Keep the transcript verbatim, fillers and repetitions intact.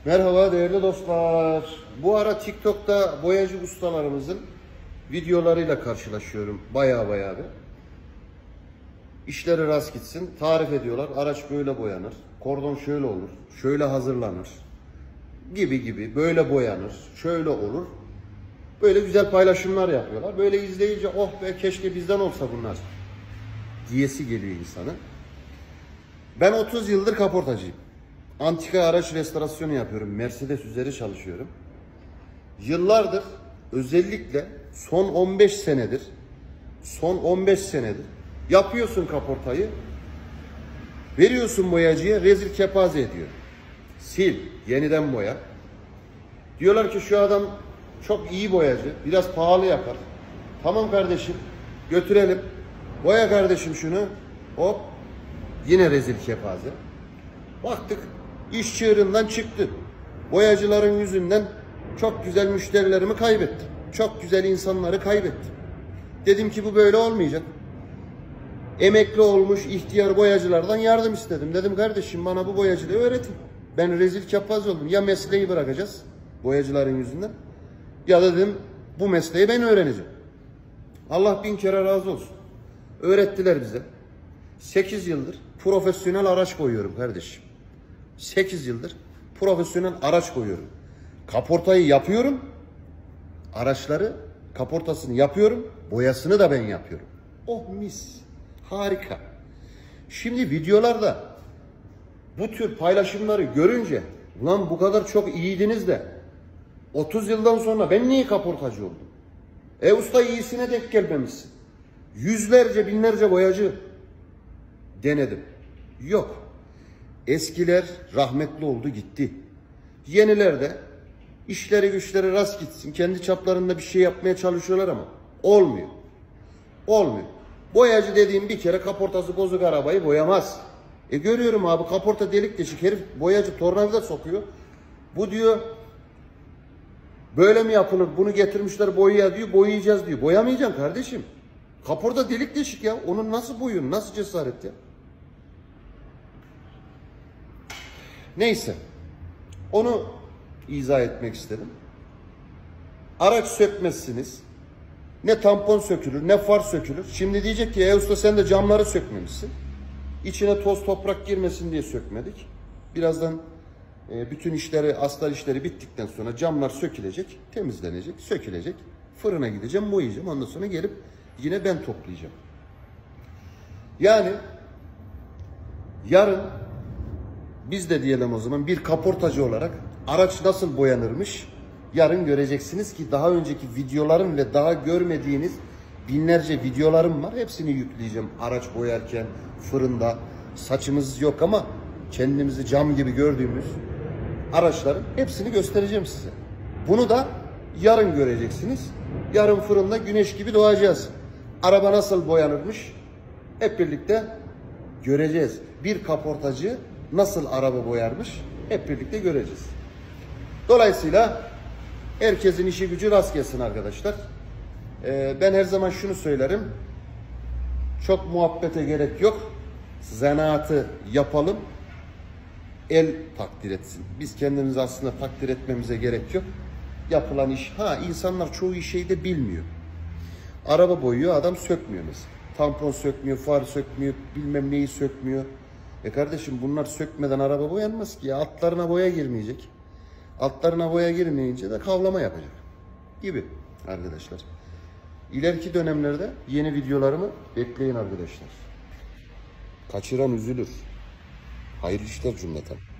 Merhaba değerli dostlar. Bu ara TikTok'ta boyacı ustalarımızın videolarıyla karşılaşıyorum. Baya baya bir. İşleri rast gitsin. Tarif ediyorlar. Araç böyle boyanır. Kordon şöyle olur. Şöyle hazırlanır. Gibi gibi. Böyle boyanır. Şöyle olur. Böyle güzel paylaşımlar yapıyorlar. Böyle izleyince oh be keşke bizden olsa bunlar diyesi geliyor insanın. Ben otuz yıldır kaportacıyım. Antika araç restorasyonu yapıyorum. Mercedes üzeri çalışıyorum. Yıllardır, özellikle son on beş senedir, son on beş senedir yapıyorsun kaportayı, veriyorsun boyacıya, rezil kepaze ediyor. Sil, yeniden boya. Diyorlar ki şu adam çok iyi boyacı, biraz pahalı yapar. Tamam kardeşim, götürelim. Boya kardeşim şunu. Hop, yine rezil kepaze. Baktık iş çığırından çıktı. Boyacıların yüzünden çok güzel müşterilerimi kaybettim. Çok güzel insanları kaybettim. Dedim ki bu böyle olmayacak. Emekli olmuş ihtiyar boyacılardan yardım istedim. Dedim kardeşim bana bu boyacılığı öğretin. Ben rezil kepaze oldum. Ya mesleği bırakacağız boyacıların yüzünden, ya da dedim bu mesleği ben öğreneceğim. Allah bin kere razı olsun. Öğrettiler bize. sekiz yıldır profesyonel araç boyuyorum kardeşim. sekiz yıldır profesyonel araç boyuyorum. Kaportayı yapıyorum. Araçları kaportasını yapıyorum. Boyasını da ben yapıyorum. Oh mis. Harika. Şimdi videolarda bu tür paylaşımları görünce ulan bu kadar çok iyiydiniz de otuz yıldan sonra ben niye kaportacı oldum? E usta iyisine denk gelmemişsin. Yüzlerce binlerce boyacı denedim. Yok. Eskiler rahmetli oldu gitti. Yeniler de işleri güçleri rast gitsin. Kendi çaplarında bir şey yapmaya çalışıyorlar ama olmuyor. Olmuyor. Boyacı dediğim bir kere kaportası bozuk arabayı boyamaz. E görüyorum abi kaporta delik deşik herif boyacı tornavida sokuyor. Bu diyor böyle mi yapılır? Bunu getirmişler boyaya diyor. Boyayacağız diyor. Boyamayacaksın kardeşim. Kaporta delik deşik ya. Onun nasıl boyun? Nasıl cesaret ya? Neyse. Onu izah etmek istedim. Araç sökmezsiniz. Ne tampon sökülür, ne far sökülür. Şimdi diyecek ki e usta sen de camları sökmemişsin. İçine toz toprak girmesin diye sökmedik. Birazdan e, bütün işleri, astar işleri bittikten sonra camlar sökülecek, temizlenecek, sökülecek. Fırına gideceğim, boyayacağım. Ondan sonra gelip yine ben toplayacağım. Yani yarın biz de diyelim o zaman bir kaportacı olarak araç nasıl boyanırmış yarın göreceksiniz ki daha önceki videolarım ve daha görmediğiniz binlerce videolarım var. Hepsini yükleyeceğim araç boyarken, fırında. Saçımız yok ama kendimizi cam gibi gördüğümüz araçların hepsini göstereceğim size. Bunu da yarın göreceksiniz. Yarın fırında güneş gibi doğacağız. Araba nasıl boyanırmış hep birlikte göreceğiz. Bir kaportacı nasıl araba boyarmış hep birlikte göreceğiz. Dolayısıyla herkesin işi gücü rast gelsin arkadaşlar. Ee, ben her zaman şunu söylerim. Çok muhabbete gerek yok. Zanaatı yapalım. El takdir etsin. Biz kendimizi aslında takdir etmemize gerek yok. Yapılan iş. Ha insanlar çoğu işi de bilmiyor. Araba boyuyor adam sökmüyor mesela. Tampon sökmüyor, far sökmüyor, bilmem neyi sökmüyor. E kardeşim bunlar sökmeden araba boyanmaz ki ya. Altlarına boya girmeyecek. Altlarına boya girmeyince de kavlama yapacak. Gibi arkadaşlar. İleriki dönemlerde yeni videolarımı bekleyin arkadaşlar. Kaçıran üzülür. Hayırlı işler cümleten.